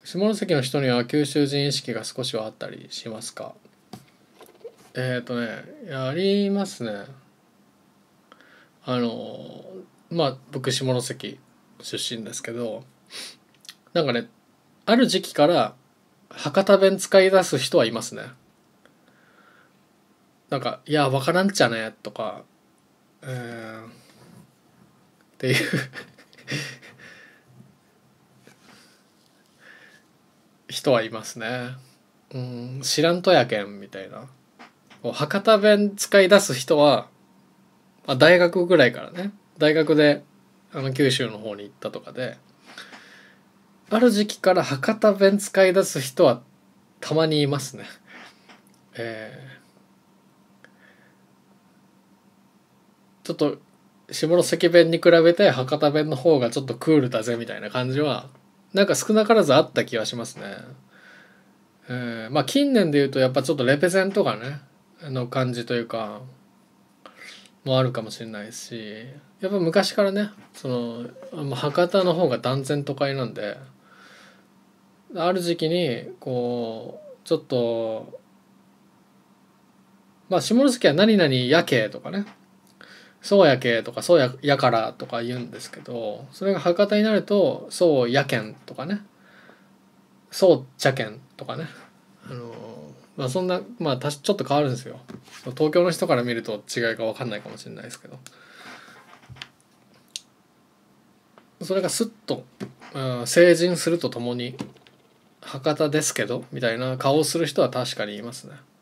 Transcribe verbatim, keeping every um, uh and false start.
下関の人には九州人意識が少しはあったりしますか？えっ、ー、とね、ありますね。あのまあ僕下関出身ですけど、なんかね、ある時期から博多弁使い出す人はいますね。なんか「いやわからんっちゃね」とか、えー、っていう人はいますね。うん、知らんとやけんみたいな。博多弁使い出す人は、まあ、大学ぐらいからね、大学であの九州の方に行ったとかで、ある時期から博多弁使い出す人はたまにいますね。えー、ちょっと下関弁に比べて博多弁の方がちょっとクールだぜみたいな感じはなんか少なからずあった気はしますね。えー、まあ近年で言うとやっぱちょっとレペゼンとかねの感じというかもあるかもしれないし、やっぱ昔からね、その博多の方が断然都会なんで、ある時期にこうちょっとまあ下関は何々やけとかね、そうやけとかそうややからとか言うんですけど、それが博多になるとそうやけんとかね、そうちゃけんとかね、あのまあそんなまあちょっと変わるんですよ。東京の人から見ると違いが分かんないかもしれないですけど、それがスッと、うん、成人するとともに博多ですけどみたいな顔をする人は確かにいますね。